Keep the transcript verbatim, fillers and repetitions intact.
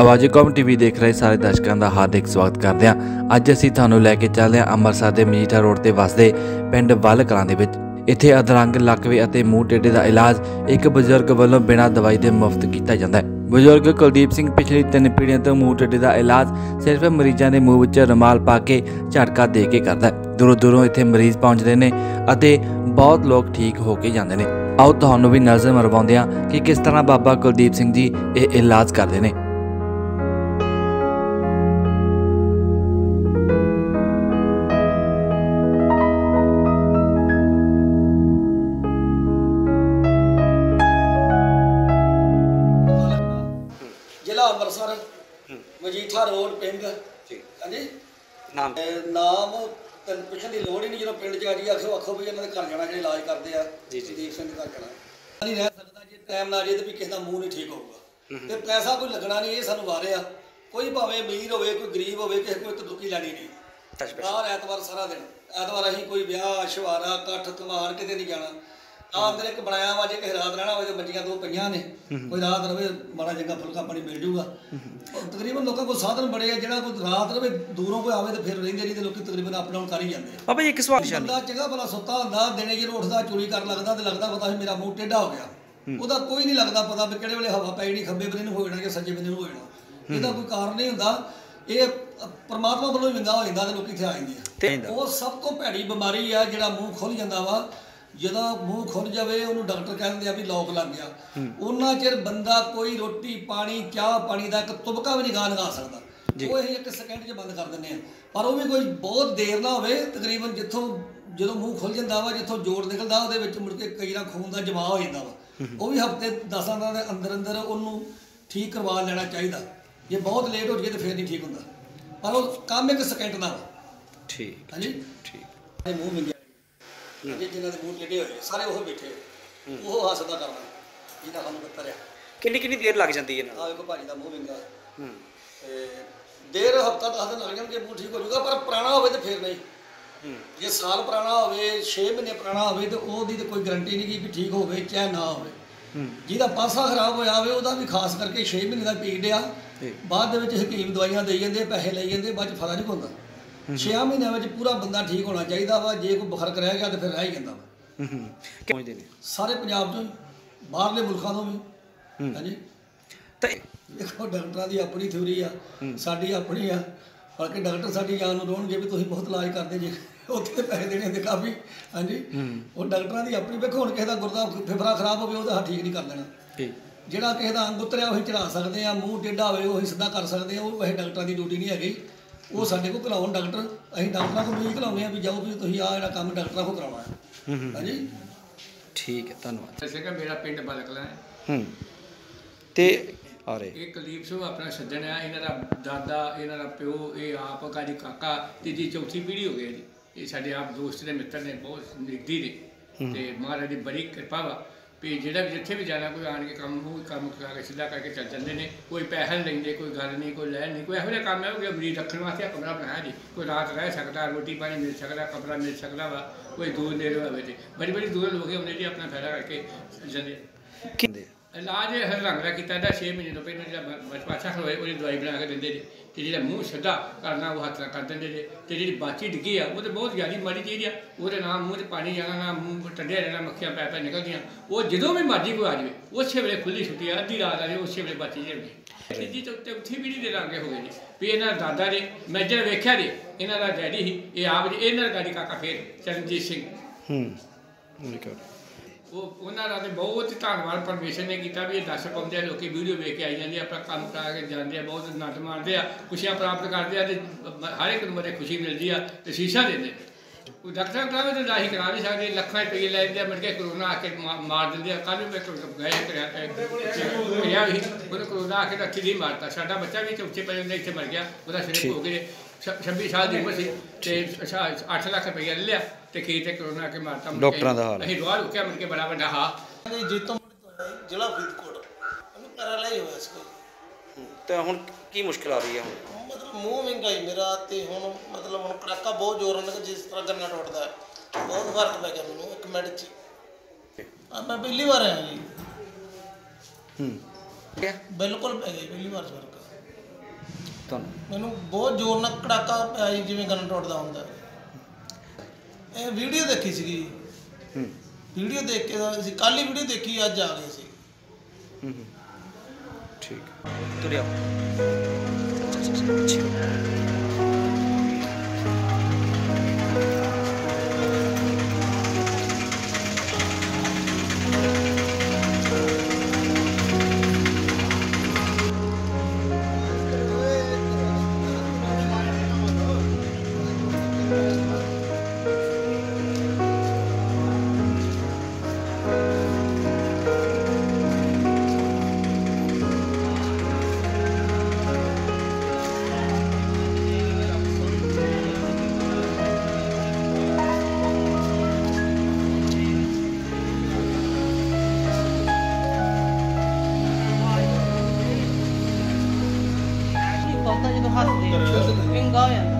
आवाज़ com TV देख रहे सारे दर्शकों का हार्दिक स्वागत करते हैं। अज असीं तुहानूं लैके चलदे हां अंमृतसर के मजीठा रोड ते वसदे पिंड वल कलां दे विच। इत्थे अधरंग लकवे अते मूँह टेढ़े का इलाज एक बजुर्ग वालों बिना दवाई के मुफ्त किया जाता है। बजुर्ग कुलदीप सिंह पिछली तीन पीढ़ियों तो मूँह टेढ़े का इलाज सिर्फ मरीजों के मूँह विच रुमाल पा के झटका दे के करता है। दूरों दूरों इत्थे मरीज पहुँचते हैं अते बहुत लोग ठीक होके जाते हैं। आओ तुहानूं भी नज़र मरवाउंदे हां कि किस तरह बाबा कुलदीप सिंह जी ये इलाज करते हैं। जिला अमृतसर मजीठा रोड पिंड हाँ जी नाम नाम तेन पुछण की लोड़ ही नहीं। जो पिंड च जी आखो आखो भी इन्होंने घर जाना जो इलाज करते हैं कुलदीप सिंह घर जाना नहीं रह सकता जी। टाइम ना जे तो भी किसी का मूँह नहीं ठीक होगा तो पैसा कोई लगना नहीं। ये सानू वारे आ कोई भावें अमीर हो कोई गरीब हो किसी कोई तदुकी लैनी नहीं। बाहर ऐतवार सारा दिन ऐतवार अं कोई ब्याह शुहारा कट्ठ त्योहार कितने नहीं जाना। आमदन एक बनाया वा जे किसी रात रहना हो मंजियां दो पईयां ने कोई रात रवे बड़ा चंगा फुलका पानी मिल जूगा। तकरीबन लोगों को साधन बड़े है जो कोई रात रवे दूरों कोई आवे तो फिर रहिंदे नहीं तो लोग तकरीबन अप डाउन कर ही जाते। बाबा जी एक सवाल बंदा चंगा भला सुता हुंदा दिने जो उठदा चोरी कर लगदा तो लगदा पता मेरा मूँह टेढ़ा हो गया। ਉਹਦਾ कोई नहीं लगता पता भी किहड़े वेले हवा पै जानी खब्बे बन्ने हो जाना कि सज्जे बन्ने हो जाना। ਇਹਦਾ कोई कारण नहीं हुंदा। ये परमात्मा वालों ही विंगा हो जाता तो लोग इत्थे आ जांदे आ। ਉਹ सब तो भैड़ी बीमारी है जिहड़ा मूँह खुल जाता वा। ਜਦੋਂ ਮੂੰਹ ਖੁੱਲ ਜਾਵੇ ਉਹਨੂੰ ਡਾਕਟਰ ਕਹਿੰਦੇ ਆ ਵੀ ਲੋਕ ਲੱਗ ਗਿਆ। ਉਹਨਾਂ ਚਿਰ ਬੰਦਾ ਕੋਈ ਰੋਟੀ ਪਾਣੀ ਚਾਹ ਪਾਣੀ ਦਾ ਇੱਕ ਤੁਬਕਾ ਵੀ ਨਹੀਂ ਗਾ ਲਗਾ ਸਕਦਾ। ਉਹ ਅਸੀਂ ਇੱਕ ਸਕਿੰਟ 'ਚ ਬੰਦ ਕਰ ਦਿੰਦੇ ਆ। ਪਰ ਉਹ ਵੀ ਕੋਈ ਬਹੁਤ ਦੇਰ ਨਾ ਹੋਵੇ ਤਕਰੀਬਨ ਜਿੱਥੋਂ ਜਦੋਂ ਮੂੰਹ ਖੁੱਲ ਜਾਂਦਾ ਵਾ ਜਿੱਥੋਂ ਜੋੜ ਨਿਕਲਦਾ ਉਹਦੇ ਵਿੱਚ ਮੁੜ ਕੇ ਕਈ ਵਾਰ ਖੂਨ ਦਾ ਜਮਾਅ ਹੋ ਜਾਂਦਾ ਵਾ। ਉਹ ਵੀ ਹਫ਼ਤੇ ਦਸਾਂ ਦਿਨਾਂ ਦੇ ਅੰਦਰ ਅੰਦਰ ਉਹਨੂੰ ਠੀਕ ਕਰਵਾ ਲੈਣਾ ਚਾਹੀਦਾ। ਜੇ ਬਹੁਤ ਲੇਟ ਹੋ ਜਾਏ ਤਾਂ ਫਿਰ ਨਹੀਂ ਠੀਕ ਹੁੰਦਾ। ਪਰ ਉਹ ਕੰਮ ਇੱਕ ਸਕਿੰਟ ਦਾ ਵਾ। ਠੀਕ ਹਾਂਜੀ ਠੀਕ ਮੂੰਹ ਮਿੰਗਿਆ जी जिन्हों के मूँह टेढ़े होए सारे वो बैठे वो हसदा करना जिन्हें सानू पता रहा किन्नी किन्नी देर लग जाती है। आ देखो भाजी का मूँह विंगा देर हफ्ता दस दिन लग जाएंगे मूँह ठीक हो जाएगा। पर पुराना हो तो फिर नहीं। जे साल पुराना हो छे महीने पुराना हो तो वो कोई गारंटी नहीं कि भी ठीक हो चाहे ना हो। जिहदा पासा खराब होया होवे उहदा भी खास करके छे महीने का पीरियड आ बाद हकीम दवाइयां दे जाते पैसे लै जाते बाद फायदा नहीं होंदा। छे महीनों में पूरा बंदा ठीक होना चाहिए वा। जे कोई फर्क रह गया तो फिर रह ही जाता वा। सारे पंजाब तो बाहरले मुल्कों तो भी हाँ जी देखो डॉक्टरों की अपनी थ्योरी आ साडी अपनी आ। बल्कि डॉक्टर साडी जान नूं रोणगे भी तुसीं बहुत इलाज करते जे उत्थे तो पैसे देने होंदे काफ़ी हाँ जी। वो डॉक्टरों की अपनी देखो हुण किसी का गुरदा फेफड़ा खराब हो ठीक नहीं कर देना। जिहड़ा किसी का अंग उतरिया उही चढ़ा सकते हैं मूँह टेढ़ा होवे उही सीधा कर सकते हैं। वो वैसे डॉक्टरों की ड्यूटी नहीं हैगी। वो साढ़े को घलाउन डॉक्टर असीं डॉक्टरों को भी घलाउने भी जाओ भी तुसीं आ जिहड़ा काम डॉक्टरों को करवाना है हाँ जी। ठीक है धन्यवाद। वैसे कि मेरा पिंड बलकला है ते आ रहे ये कुलदीप सिंह अपना सज्जन है। इन्हां दा दादा इन्हां दा प्यो ये आप काजी काका तीजी चौथी पीढ़ी हो गई जी। ये साडे आप दोस्त ने मित्र ने बहुत निगदी ने ते महाराज दी बड़ी कृपा वा भी जिहड़ा भी जिथे भी जाना कोई आन के काम हो काम करा के सीधा करके चल जाते हैं। कोई पैसा नहीं लेंगे कोई गल नहीं कोई लैन नहीं कोई ਇਹੋ ਜਿਹਾ काम है कि मरीज रखने वास्ते कमरा बनाया जी। कोई रात रह सकता रोटी पानी मिल सकता कमरा मिल सकता वा। कोई दूर नेड़े होवे ते बड़ी बड़ी दूर लोग आते जी अपना फायदा करके जाते। इलाज हर रंग का किया छे महीने तो पहले जो बचपाछा खलोए वो दवाई बना के देंगे तो जो मूँह सीधा करना वो हथ कर देंगे तो जी बाची डिग्गी है वो तो बहुत ज़्यादा माड़ी चीज़ है। वो ना मूँह से पानी जाना ना मूँह टंडिया रहना मक्खियाँ पै पै निकल गई। वो जो भी मर्जी कोई आ जाए उस वे खुली छुट्टी है अद्धी रात आ उस वे बाची जाए। तीजी चौथी पीढ़ी के लागे हो गए जी भी इन्होंने दादा जी मैं जो वेख्या जी इन्हों का डैडी ही ये आप जी इन्होंने गाड़ी काका फिर चरणजीत सिंह वो उन्होंने बहुत ही धन्यवाद परमेश्वर ने किया भी दस पाते हैं लोग वीडियो वेख के आई जाते अपना काम करा के जाते हैं बहुत आनंद मारते हैं खुशियाँ प्राप्त करते हैं तो हर एक नंबर खुशी मिलती है तो शीशा देते कोई डॉक्टर करावे तो इलाज करा नहीं सकते लखा रुपये लै लेंगे मुड़ के करोना आके मार देंगे। कल मैं गए भी उन्हें करोना आके अखी नहीं मारता साडा बच्चा भी चौथे पे इतने मर गया वो शरीर हो गए छब्बी साल की उम्र से अठ लाख रुपया ले लिया तो की करोना के मारता डॉक्टर का हाल अं रोह रुकया मुड़ के बड़ा बड़ा हा जीतो जिला फरीदकोट पैरालाइज होया इसको तो हुण की मुश्किल आ रही है। मतलब मूँह विंगा ही मेरा तो हुण मतलब हुण कड़ाका बहुत जोर लगा जिस तरह गन्ना टुटदा है बहुत फर्क पै गया मैनूं एक मिनट च। मैं पहली बार आया जी बिल्कुल पै गई पहली बार फर्क ਤੁਹਾਨੂੰ? ਮੈਨੂੰ ਬਹੁਤ ਜ਼ੋਰ ਨਾਲ ਕੜਾਕਾ ਪਿਆ ਜੀ, ਜਿਵੇਂ ਗਨ ਟੁੱਟਦਾ ਹੁੰਦਾ। ਇਹ ਵੀਡੀਓ ਦੇਖੀ ਸੀਗੀ, ਹੂੰ ਵੀਡੀਓ ਦੇਖ ਕੇ ਅਸੀਂ ਕੱਲ੍ਹ ਹੀ ਵੀਡੀਓ ਦੇਖੀ, ਅੱਜ ਆ ਗਏ ਸੀ। ਹੂੰ ਹੂੰ, ਠੀਕ ਤੁਰਿਆ ਬਹੁਤਾ ਜਦੋਂ ਹੱਸਦੇ ਵਿੰਗਾ ਹੋ ਜਾਂਦਾ।